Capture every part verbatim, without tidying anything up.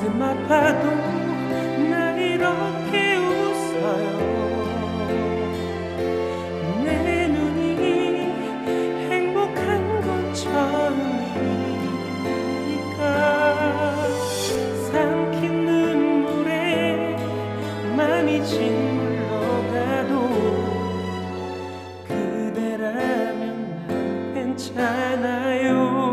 가슴 아파도 날 이렇게 웃어요. 내 눈이 행복한 건 처음이니까. 삼킨 눈물에 맘이 짓물러가도 그대라면 난 괜찮아요.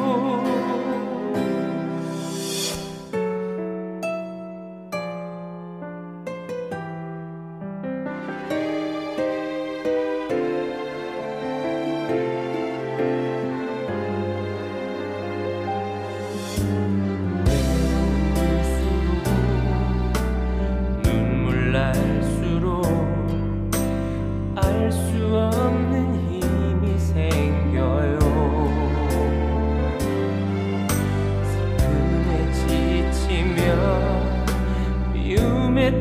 눈물 날수록 알 수 없는 힘이 생겨요. 슬픔에 지치며 미움에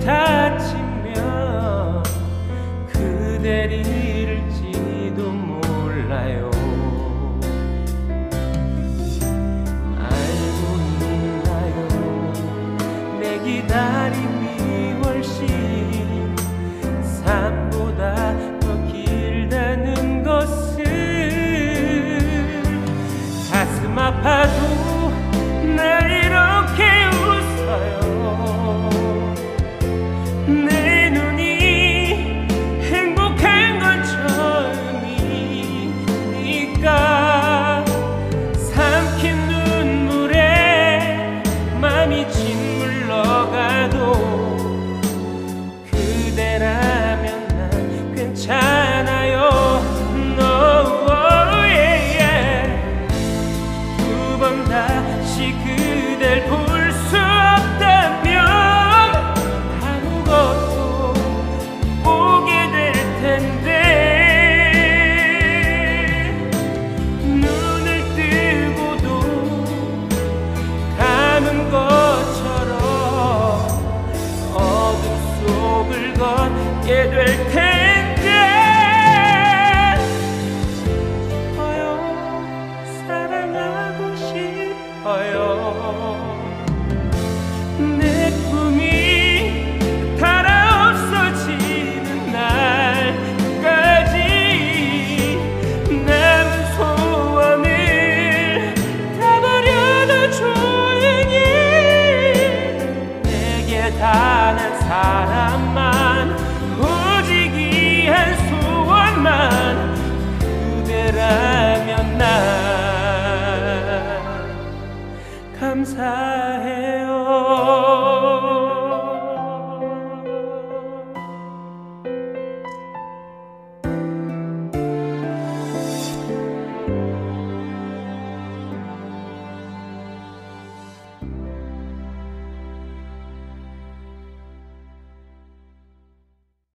다치며 그댈 잃을지도 몰라요. 알고 있나요? 내 기다림이 훨씬 삶보다 더 길다는 것을. 가슴 아파도 날 이렇게 웃어요. 내 눈이 행복한 건 처음이니까. 삼킨 눈물에 맘이 진